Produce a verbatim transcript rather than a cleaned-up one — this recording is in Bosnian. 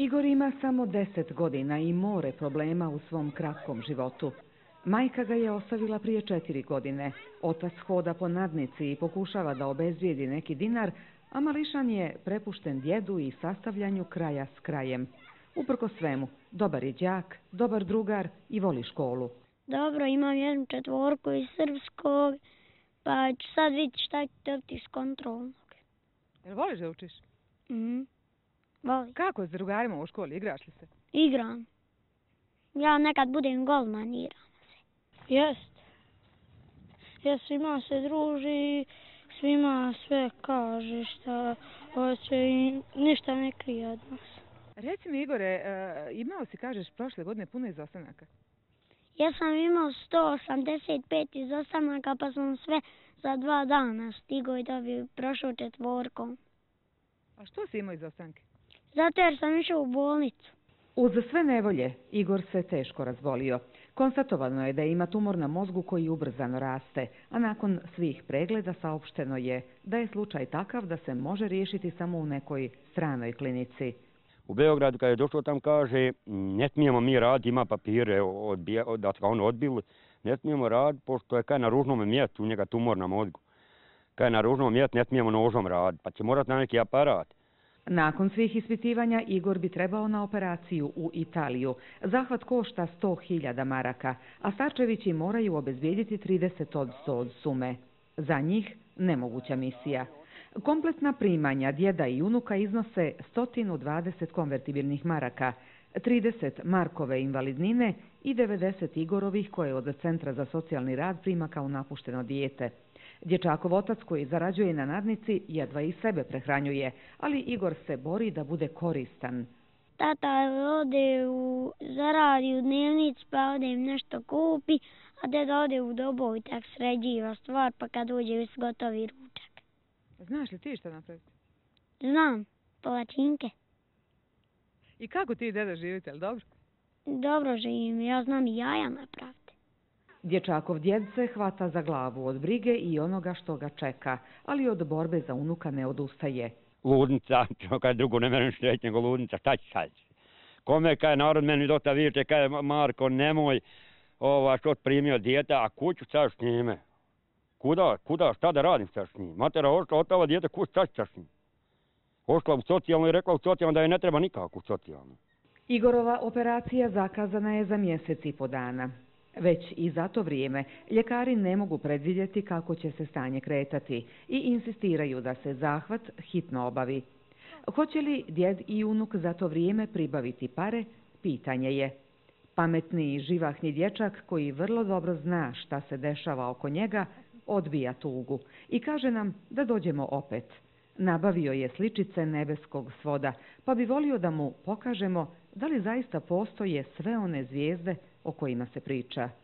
Igor ima samo deset godina i more problema u svom kratkom životu. Majka ga je ostavila prije četiri godine. Otac hoda po nadnici i pokušava da obezvrijedi neki dinar, a mališan je prepušten djedu i sastavljanju kraja s krajem. Uprko svemu, dobar je đak, dobar drugar i voli školu. Dobro, imam jednu četvorku iz srpskog, pa ću sad vidjeti šta ću dobiti iz kontrolnog. Jel voliš da učiš? Mhm, volim. Kako s drugarima u školi, igraš li se? Igram. Ja nekad budem golman, igram se. Jest. Ja svima se druži, svima sve kaže šta hoće i ništa ne krije od nas. Reci mi, Igore, uh, imao si, kažeš, prošle godine puno izostanaka? Ja sam imao sto osamdeset pet izostanaka, pa sam sve za dva dana stigao i da bi prošao četvorkom. A što si imao izostanke? Zato jer sam išao u bolnicu. Uz sve nevolje, Igor se teško razbolio. Konstatovano je da ima tumor na mozgu koji ubrzano raste, a nakon svih pregleda saopšteno je da je slučaj takav da se može riješiti samo u nekoj stranoj klinici. U Beogradu kad je došlo tam kaže ne smijemo mi raditi, ima papire odbija, da ga on odbili, ne smijemo raditi pošto je kaj na ružnom mjestu u njega tumor na mozgu. Kaj na ružnom mjestu ne smijemo nožom raditi, pa će morati na neki aparat. Nakon svih ispitivanja Igor bi trebao na operaciju u Italiju. Zahvat košta sto hiljada maraka, a Starčevići moraju obezbijediti trideset odsto od sume. Za njih nemoguća misija. Kompletna primanja djeda i unuka iznose sto dvadeset konvertibilnih maraka, trideset markove invalidnine i devedeset Igorovih koje od Centra za socijalni rad prima kao napušteno dijete. Dječakov otac koji zarađuje na nadnici jedva i sebe prehranjuje, ali Igor se bori da bude koristan. Tata ode u zaradi u dnevnici, pa ode im nešto kupi, a deda ode u dobu i tak sređiva stvar, pa kad uđe gotovi ručak. Znaš li ti šta napraviti? Znam, palačinke. I kako ti i deda živite, ali dobro? Dobro živim, ja znam i jaja napraviti. Dječakov djed se hvata za glavu od brige i onoga što ga čeka, ali od borbe za unuka ne odustaje. Ludnica, kaj drugo ne merim štreći nego ludnica, šta će sad? Kome kaj narod meni dosta viče, kaj Marko nemoj ova, što primio dijete, a kuću sad s njime. Kuda, kuda, šta da radim sad s njim? Matera ošla, otava dijete, kuć sad sad s njim. Ošla u socijalnu i rekla u socijalnu da je ne treba nikako u socijalnu. Igorova operacija zakazana je za mjesec i po dana. Već i za to vrijeme ljekari ne mogu predvidjeti kako će se stanje kretati i insistiraju da se zahvat hitno obavi. Hoće li djed i unuk za to vrijeme pribaviti pare, pitanje je. Pametni i živahni dječak koji vrlo dobro zna šta se dešava oko njega, odbija tugu i kaže nam da dođemo opet. Nabavio je sličice nebeskog svoda, pa bi volio da mu pokažemo da li zaista postoje sve one zvijezde o kojima se priča.